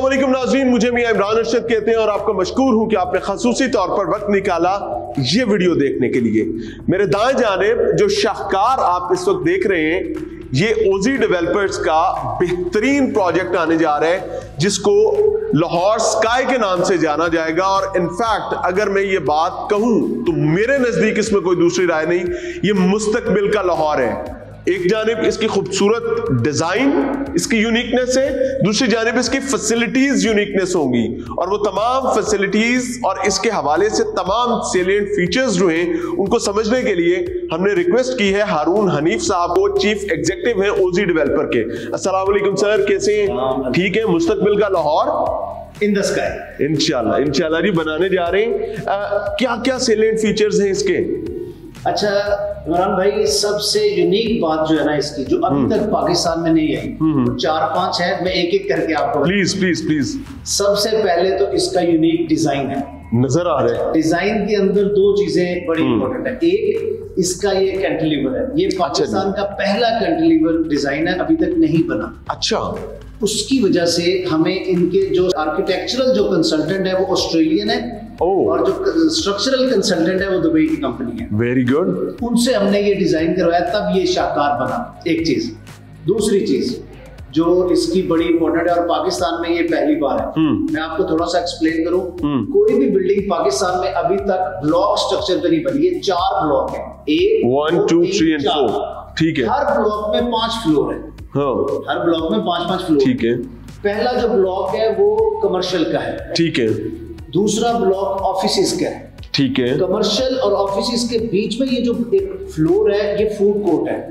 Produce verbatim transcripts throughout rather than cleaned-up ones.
अस्सलाम वालेकुम नाज़रीन, मुझे मियां इमरान अरशद कहते हैं और आपका मशकूर हूं कि आपने खसूसी तौर पर वक्त निकाला ये वीडियो देखने के लिए। मेरे दाएं जानिब जो शाहकार आप इस वक्त देख रहे हैं, ये ओजी डेवलपर्स का बेहतरीन प्रोजेक्ट आने जा रहा है जिसको लाहौर स्काई के नाम से जाना जाएगा। और इनफैक्ट अगर मैं ये बात कहूं तो मेरे नजदीक इसमें कोई दूसरी राय नहीं, ये मुस्तकबिल का लाहौर है। एक जानिब इसकी खूबसूरत डिजाइन, इसकी यूनिकनेस है, दूसरी जानिब इसकी फैसिलिटीज यूनिकनेस होंगी और वो तमाम फैसिलिटीज और इसके हवाले से तमाम सेलिएंट फीचर्स जो हैं उनको समझने के लिए हमने रिक्वेस्ट की है हारून हनीफ साहब को, चीफ एग्जीक्यूटिव हैं ओजी डेवलपर के। अस्सलाम वालेकुम सर, कैसे हैं? ठीक है। मुस्तकबिल का लाहौर इन द स्काई इंशाल्लाह इंशाल्लाह जी बनाने जा रहे हैं। आ, क्या क्या सेलिएंट फीचर्स हैं इसके? अच्छा इमरान भाई, सबसे यूनिक बात जो है ना इसकी, जो अभी तक पाकिस्तान में नहीं आई, वो चार पांच है, मैं एक एक करके आपको प्लीज प्लीज प्लीज सबसे पहले तो इसका यूनिक डिजाइन है, नजर आ रहा है। डिजाइन के अंदर दो चीजें बड़ी इंपॉर्टेंट है। एक, इसका ये कैंटिलीवर है, ये पाकिस्तान का पहला कैंटिलीवर डिजाइन है, अभी तक नहीं बना। अच्छा, उसकी वजह से हमें इनके जो आर्किटेक्चरल जो कंसल्टेंट है वो ऑस्ट्रेलियन है oh. और जो स्ट्रक्चरल कंसल्टेंट है वो दुबई की कंपनी है। Very good. उनसे हमने ये डिजाइन करवाया, तब ये शाहकार बना। एक चीज। दूसरी चीज जो इसकी बड़ी इंपॉर्टेंट है और पाकिस्तान में ये पहली बार है, hmm. मैं आपको थोड़ा सा एक्सप्लेन करूं। hmm. कोई भी बिल्डिंग पाकिस्तान में अभी तक ब्लॉक स्ट्रक्चर पे नहीं बनी है। चार ब्लॉक है, एक one two three and four. ठीक है। हर ब्लॉक में पांच फ्लोर है। हाँ। हर ब्लॉक में पांच पांच फ्लोर। ठीक है। पहला जो ब्लॉक है वो कमर्शियल का है। ठीक है। दूसरा ब्लॉक ऑफिसेज का है। ठीक है। कमर्शियल और ऑफिसेज के बीच में ये जो एक फ्लोर है ये फूड कोर्ट है।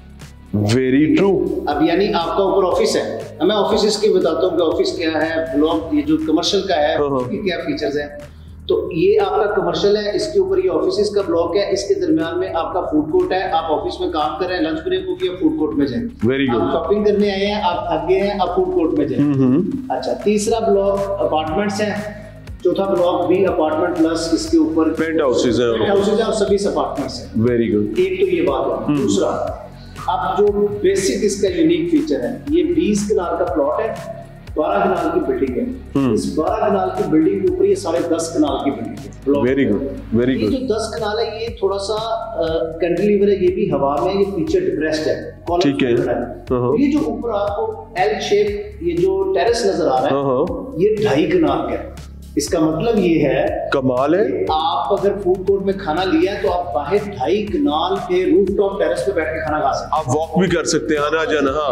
Very true. अब यानी आपका ऊपर ऑफिस है, मैं ऑफिसेज की बताता हूँ कि ऑफिस क्या है, ब्लॉक ये जो कमर्शियल का है उसके क्या फीचर्स हैं। तो ये आपका कमर्शियल है, इसके ऊपर ये ऑफिसेज का ब्लॉक है, इसके दरमियान में आपका फूड कोर्ट है। आप ऑफिस में काम कर रहे हैं, लंच ब्रेक हो गया, फूड कोर्ट में जाएं। Very good. आप शॉपिंग करने आए हैं, आप थक गए हैं, आप फूड कोर्ट में जाएं। अच्छा, तीसरा ब्लॉक अपार्टमेंट्स है, चौथा ब्लॉक भी अपार्टमेंट प्लस इसके ऊपर पेंट हाउसेज है, पेंट हाउसेज है और सभी अपार्टमेंट्स हैं। Very good. एक तो ये बात है। दूसरा, अब जो बेसिक इसका यूनिक फीचर है, ये बीस कनाल का प्लॉट है, बारह कनाल की बिल्डिंग है। इस बारह कनाल की बिल्डिंग के ऊपर ये साढ़े दस कनाल की बिल्डिंग है। Very good, very good. ये जो दस कनाल है ये थोड़ा सा कैंटिलीवर है, ये भी हवा में, ये पीछे डिप्रेस्ड है। ठीक है। ये जो ऊपर आपको एल शेप ये जो टेरेस नजर आ रहा है, ये ढाई कनाल का है। इसका मतलब ये है, कमाल है, आप अगर फूड कोर्ट में खाना लिया है तो आप बाहर ढाई कनाल के रूफटॉप टेरेस पे बैठ के खाना खा सकते हैं। आप वॉक भी कर सकते हैं, आना जाना। हाँ।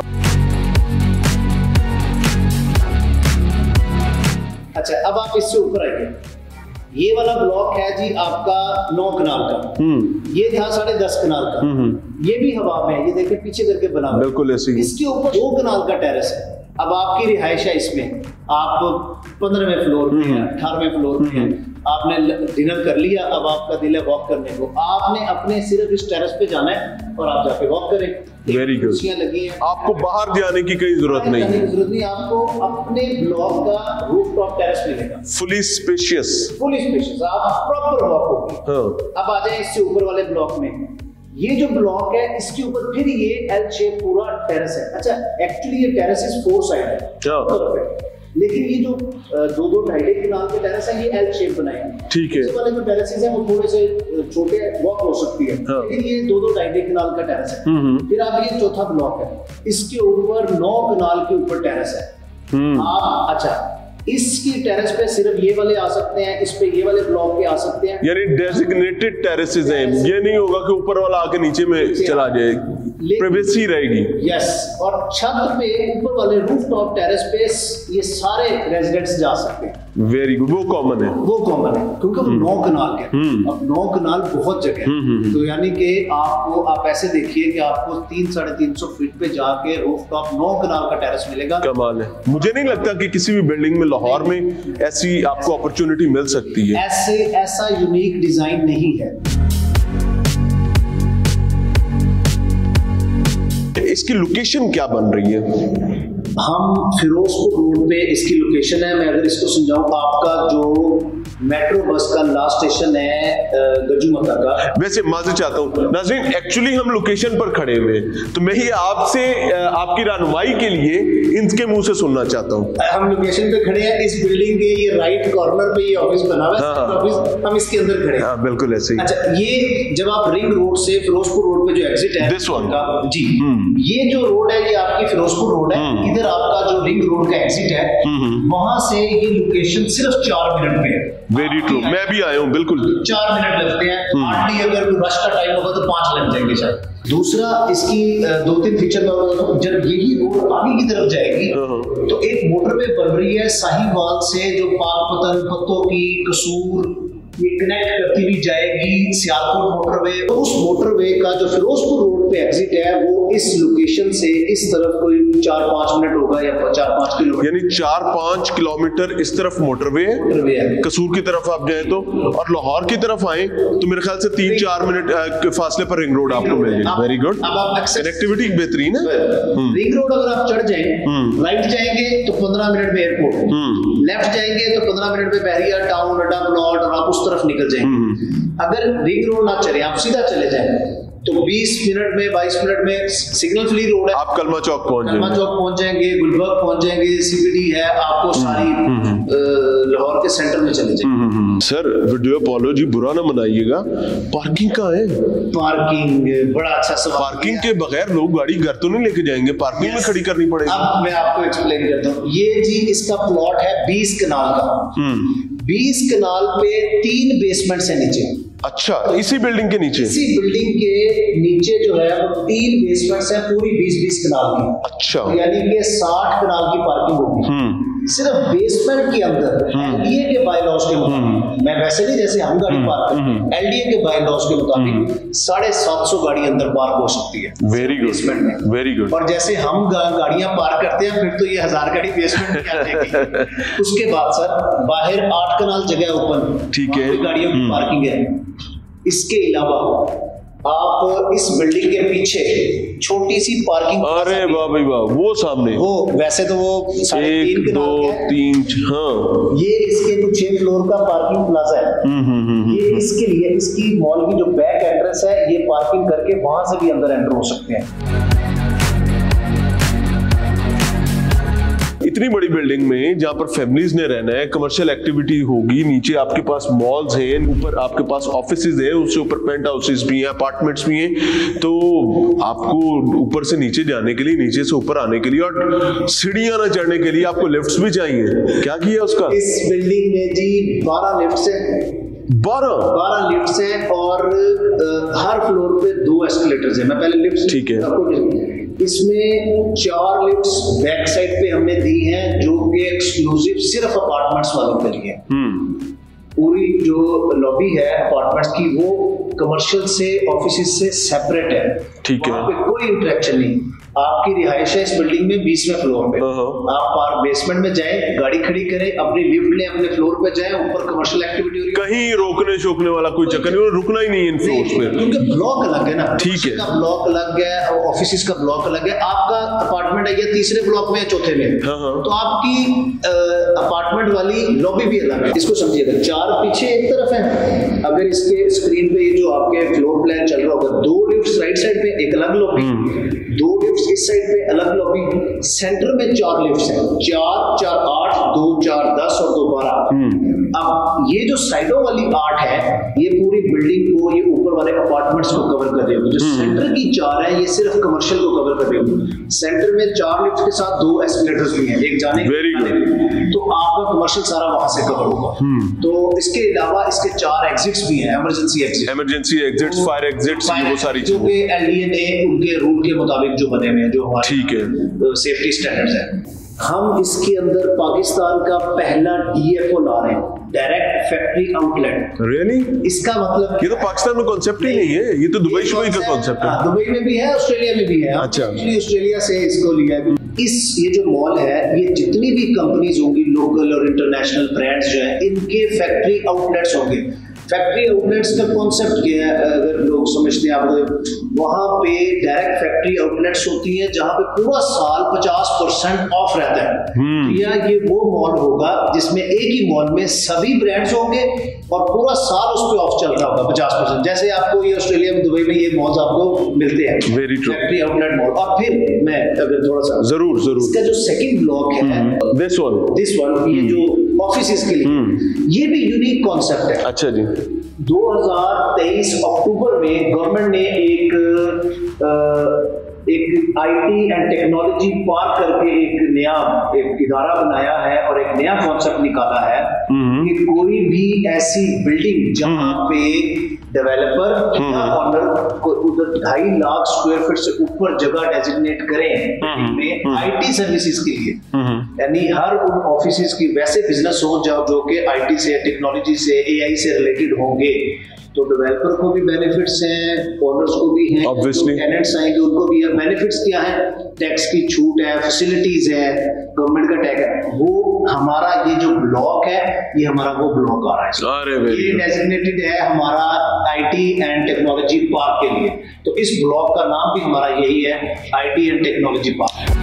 अच्छा, अब आप इससे ऊपर आइए। ये वाला ब्लॉक है जी आपका नौ कनाल का, ये था साढ़े दस कनाल का। ये भी हवा में है, ये देखिए पीछे करके बना हुआ है। बिल्कुल ऐसे ही। इसके ऊपर दो कनाल का टेरेस है। अब आपकी रिहाइश है, इसमें आप पंद्रहवें फ्लोर पे हैं, अठारहवें फ्लोर पे हैं, आपने डिनर कर लिया, अब आपका दिल है वॉक करने को, आपने अपने सिर्फ इस टेरेस पे जाना है और आप जाके वॉक करें। Very good. कुर्सियां लगी हैं, आपको बाहर जाने की कोई जरूरत नहीं है, जरूरत नहीं। आपको अपने ब्लॉक का रूफटॉप टेरेस मिलेगा, फुली स्पेशियस, फुली स्पेशियस, आप प्रॉपर वॉक होगी। हाँ। अब आ जाए इससे ऊपर वाले ब्लॉक में। ये जो ब्लॉक है इसके ऊपर फिर ये एल शेप पूरा टेरेस है। अच्छा, एक्चुअली ये टेरेस इस फोर साइड है, परफेक्ट। लेकिन ये जो दो दो ढाई ढाई कनाल के टेरेस है, ये एल शेप बनाए हैं। ठीक है। इससे वाले जो टेरेसेस हैं वो थोड़े से छोटे वॉक हो सकती है, हाँ। लेकिन ये दो दो ढाई ढाई कनाल का टेरेस है। फिर आप ये चौथा ब्लॉक है, इसके ऊपर नौ कनाल के ऊपर टेरेस है। आप अच्छा, इसकी टेरेस पे सिर्फ ये वाले आ सकते हैं, इस पे ये वाले ब्लॉक पे आ सकते हैं, यानी डेजिग्नेटेड टेरेसेस हैं। ये नहीं होगा कि ऊपर वाला आके नीचे में चला जाए, प्राइवेसी रहेगी। यस। और छत पे ऊपर वाले रूफटॉप टेरेस पे ये सारे रेजिडेंट्स जा सकते हैं। Very good. वो कॉमन है, वो कॉमन है क्योंकि वो नौ कनाल के। अब नौ कनाल बहुत जगह है, तो यानी कि आपको आप ऐसे देखिए कि आपको तीन साढ़े तीन सौ फीट पे जाके रूफटॉप नौ कनाल का टेरेस मिलेगा। कमाल है। मुझे नहीं लगता कि किसी भी बिल्डिंग में लाहौर में ऐसी आपको अपॉर्चुनिटी मिल सकती है। ऐसे ऐसा यूनिक डिजाइन नहीं है। इसकी लोकेशन क्या बन रही है? हम फिरोजपुर रोड पे इसकी लोकेशन है। मैं अगर इसको समझाऊं, आपका जो मेट्रो बस का लास्ट स्टेशन है गजूमता का। वैसे माजूद चाहता हूँ नाज़रीन, एक्चुअली हम लोकेशन पर खड़े हुए, तो मैं ही आपसे आपकी रहनुमाई के लिए इनके मुंह से सुनना चाहता हूँ। हम लोकेशन पे खड़े हैं, इस बिल्डिंग के ये राइट कॉर्नर पे ये ऑफिस बना हुआ है, ऑफिस हम इसके अंदर खड़े हैं। हाँ, बिल्कुल ऐसे ही। अच्छा, ये जब आप रिंग रोड से फिरोजपुर रोड पे जो एग्जिट है दिस वन का, जी ये जो रोड है ये आपकी फिरोजपुर रोड है, इधर आपका जो रिंग रोड का एग्जिट है वहां से ये लोकेशन सिर्फ चार मिनट में है। वेरी ट्रू, मैं भी आया हूँ, बिल्कुल चार मिनट लगते हैं। हार्डली अगर रश का टाइम होगा तो पांच लग जाएंगे शायद। दूसरा, इसकी दो तीन फीचर मैं बताता हूँ। जब यही रोड आगे की तरफ जाएगी तो एक मोटरवे बन रही है साहिवाल से, जो पाकपतन, पत्तों की, कसूर, ये कनेक्ट करती हुई जाएगी सियालकोट मोटरवे। तो उस मोटरवे का जो फिरोजपुर रोड पे एग्जिट है वो इस लोकेशन से इस तरफ कोई चार पांच मिनट होगा या चार पांच किलोमीटर, यानी चार पांच किलोमीटर इस तरफ मोटरवे है। कसूर की तरफ आप जाए तो, और लाहौर की तरफ आए तो मेरे ख्याल से तीन चार मिनट के फासले पर रिंग रोड आपको मिल जाएगी। वेरी गुड, कनेक्टिविटी बेहतरीन है। रिंग रोड अगर आप चढ़ जाए, राइट जाएंगे तो पंद्रह मिनट में एयरपोर्ट, लेफ्ट जाएंगे तो पंद्रह मिनट में बहरिया टाउन, अड्डा प्लॉट, और आप उस तरफ निकल जाएंगे। अगर रिंग रोड ना चले, आप सीधा चले जाएं तो बीस मिनट में, बाईस मिनट में सिग्नल फ्री रोड है, आप कलमा चौक पहुंच जाएंगे, कलमा चौक पहुंच जाएंगे, गुलबर्ग पहुंच जाएंगे, सीबीडी है, आपको सारी लाहौर के सेंटर में चले जाएंगे। सर वीडियो अपोलो जी बुरा ना मनाइएगा, पार्किंग कहाँ है? पार्किंग बड़ा अच्छा सवाल। पार्किंग के बगैर लोग गाड़ी घर तो नहीं लेके जाएंगे, पार्किंग में खड़ी करनी पड़ेगी। अब मैं आपको एक्सप्लेन करता हूँ। ये जी इसका प्लॉट है बीस कनाल का, बीस कनाल पे तीन बेसमेंट है नीचे। अच्छा, इसी बिल्डिंग के नीचे? इसी बिल्डिंग के नीचे जो है वो तीन बेसमेंट्स हैं पूरी बीस बीस कनाल की। अच्छा, यानी कि साठ कनाल की पार्किंग होगी सिर्फ बेसमेंट के अंदर। एलडीए के बाय लॉज के मुताबिक, मैं वैसे नहीं जैसे हम गाड़ी पार्क करते हैं, एलडीए के बाय लॉज के मुताबिक साढ़े सात सौ गाड़ी अंदर पार्क हो सकती है। वेरी गुड, बेसमेंट में। Very good. और जैसे हम गा, गाड़ियां पार्क करते हैं, फिर तो ये हजार गाड़ी बेसमेंट में आ जाएगी। उसके बाद सर बाहर आठ कनाल जगह ओपन, ठीक है, गाड़ियों की पार्किंग है। इसके अलावा आप इस बिल्डिंग के पीछे छोटी सी पार्किंग, अरे वाह भाई वाह, वो सामने, वो वैसे तो वो एक दो तीन, हाँ ये इसके जो छह फ्लोर का पार्किंग प्लाजा है, ये इसके लिए इसकी मॉल की जो बैक एंट्रेंस है, ये पार्किंग करके वहां से भी अंदर एंटर हो सकते हैं। इतनी बड़ी बिल्डिंग में जहां पर फैमिलीज ने रहना है, कमर्शियल एक्टिविटी होगी, नीचे आपके पास मॉल्स हैं, ऊपर आपके पास ऑफिसेज हैं, उससे ऊपर पेंट हाउसेज भी हैं, अपार्टमेंट्स भी हैं, तो आपको ऊपर से नीचे जाने के लिए, नीचे से ऊपर आने के लिए और सीढ़ियां ना चढ़ने के लिए आपको लिफ्ट्स भी चाहिए। क्या किया उसका? इस बिल्डिंग में जी बारह लिफ्ट्स हैं, बारह बारह लिफ्ट्स हैं और आ, हर फ्लोर पे दो एस्केलेटर्स हैं। मैं पहले लिफ्ट्स, ठीक है, इसमें चार लिफ्ट्स बैक साइड पे हमने दी हैं जो कि एक्सक्लूसिव सिर्फ अपार्टमेंट्स वालों के लिए। पूरी जो लॉबी है अपार्टमेंट्स की वो कमर्शियल से, ऑफिस से सेपरेट है, ठीक है, वहाँ पे कोई इंटरेक्शन नहीं। आपकी रिहाइश है इस बिल्डिंग में बीसवें फ्लोर पे, आप पार बेसमेंट में जाएं, गाड़ी खड़ी करें, अपनी लिफ्ट लें, अपने फ्लोर पे जाएं, ऊपर कमर्शियल एक्टिविटी हो रही है, कहीं रोकने शोकने वाला कोई चक्कर नहीं, रुकना ही नहीं इन फ्लोर्स पे, क्योंकि ब्लॉक अलग है ना, ठीक है, ब्लॉक अलग है, ऑफिस का ब्लॉक अलग है। आपका अपार्टमेंट है ये तीसरे ब्लॉक में, चौथे में, तो आपकी अपार्टमेंट वाली लॉबी भी अलग है। इसको समझिएगा, चार पीछे एक तरफ है, अगर इसके स्क्रीन पे ये जो आपके फ्लोर प्लान चल रहा होगा, दो लिफ्ट्स राइट साइड पे, एक अलग लॉबी, दो लिफ्ट्स इस साइड पे अलग लॉबी, सेंटर में चार लिफ्ट्स हैं, चार चार आठ, दो चार दस और दो बारह। अब ये जो साइडों वाली आठ है, ये पूरी बिल्डिंग को, ये ऊपर वाले अपार्टमेंट्स को कवर कर रही होगी। जो सेंटर की चार है, ये सिर्फ कमर्शियल को कवर कर रही होगी। सेंटर में चार लिफ्ट के साथ दो एस्केलेटर्स भी हैं, एक जाने वेरी गुड, तो आपका कमर्शियल सारा वहां से कवर होगा। तो इसके अलावा इसके चार एग्जिट्स भी हैं, emergency exit, emergency exits, fire exits, वो सारी जो कि एलडीए ने उनके रूल के मुताबिक जो बने हुए हैं, जो हमारे ठीक है सेफ्टी स्टैंडर्ड्स हैं। हम इसके अंदर पाकिस्तान का पहला डीएफओ ला रहे हैं, डायरेक्ट फैक्ट्री आउटलेट। रियली? इसका मतलब ये तो पाकिस्तान में कॉन्सेप्ट ही नहीं है, ये तो दुबई शुबई का कॉन्सेप्ट है। दुबई में भी है, ऑस्ट्रेलिया में भी है। अच्छा, ऑस्ट्रेलिया से इसको लिया है। इस ये जो मॉल है, ये जितनी भी कंपनीज होंगी, लोकल और इंटरनेशनल ब्रांड्स जो है, इनके फैक्ट्री आउटलेट्स होंगे। फैक्ट्री आउटलेट्स का कॉन्सेप्ट क्या है, अगर लोग समझते हैं, आप वहाँ पे डायरेक्ट फैक्ट्री आउटलेट्स होती हैं जहाँ पे पूरा साल पचास परसेंट ऑफ रहता है। या ये वो मॉल होगा जिसमें एक ही मॉल में सभी ब्रांड्स होंगे और पूरा साल उस पर ऑफ चल रहा होगा पचास परसेंट। जैसे आपको ये ऑस्ट्रेलिया में, दुबई में ये मॉल्स आपको मिलते हैं, very true, factory outlet mall. और फिर मैं अगर थोड़ा सा जरूर जरूर इसका जो सेकंड ब्लॉक है, दिस वन दिस वन ये जो ऑफिस के लिए, ये भी यूनिक कॉन्सेप्ट है। अच्छा जी। दो हज़ार तेईस अक्टूबर में गवर्नमेंट ने एक आ, एक आईटी एंड टेक्नोलॉजी पार्क करके एक नया एक इदारा बनाया है और एक नया कॉन्सेप्ट निकाला है कि कोई भी ऐसी बिल्डिंग जहां पे डेवलपर या ऑनर को उधर ढाई लाख स्क्वायर फीट से ऊपर जगह डेजिग्नेट करें में आईटी सर्विसेज के लिए, यानी हर उन ऑफिसेज की वैसे बिजनेस हो जाओ जो कि आईटी से, टेक्नोलॉजी से, एआई से रिलेटेड होंगे, तो डेवलपर को भी बेनिफिट्स हैं, ओनर्स को भी हैं, ऑब्वियसली टेनेंट्स आएंगे उनको भी है। बेनिफिट्स क्या है? टैक्स की छूट है, फैसिलिटीज है, गवर्नमेंट का टैक्स है। वो हमारा ये जो ब्लॉक है, ये हमारा वो ब्लॉक आ रहा है, ये डेजिग्नेटेड है हमारा आईटी एंड टेक्नोलॉजी पार्क के लिए। तो इस ब्लॉक का नाम भी हमारा यही है, IT and technology park.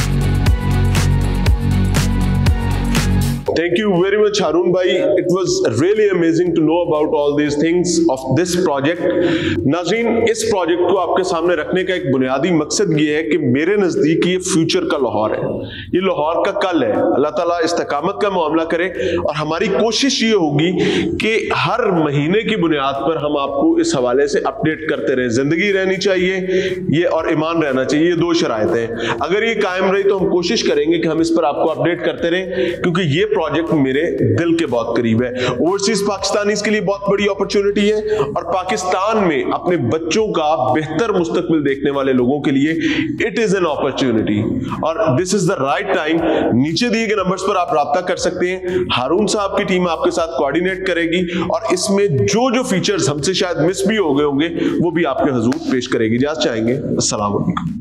Thank you very much, Harun bhai. It was really amazing to know about all these things of this project. नाज़रीन, इस प्रोजेक्ट को आपके सामने रखने का एक बुनियादी मकसद ये है कि मेरे नज़दीक ये फ्यूचर का लाहौर है, ये लाहौर का कल है। अल्लाह ताला इस्तकामत का मामला करे और हमारी कोशिश ये होगी कि हर महीने की बुनियाद पर हम आपको इस हवाले से अपडेट करते रहें। जिंदगी रहनी चाहिए ये और ईमान रहना चाहिए, ये दो शराइत हैं। अगर ये कायम रही तो हम कोशिश करेंगे कि हम इस पर आपको अपडेट करते रहें, क्योंकि ये प्रोजेक्ट मेरे दिल के बहुत करीब है। ओवरसीज पाकिस्तानीज के लिए बहुत बड़ी अपॉर्चुनिटी है और पाकिस्तान में अपने बच्चों का बेहतर मुस्तकबिल देखने वाले लोगों के लिए इट इज एन अपॉर्चुनिटी और this is the right time. नीचे दिए गए नंबर्स पर आप राब्ता कर सकते हैं, हारून साहब की टीम आपके साथ कोऑर्डिनेट करेगी और इसमें जो जो फीचर्स हमसे शायद मिस भी हो गए होंगे वो भी आपके हुजूर पेश करेगी। इजाज़त चाहेंगे। अस्सलाम वालेकुम।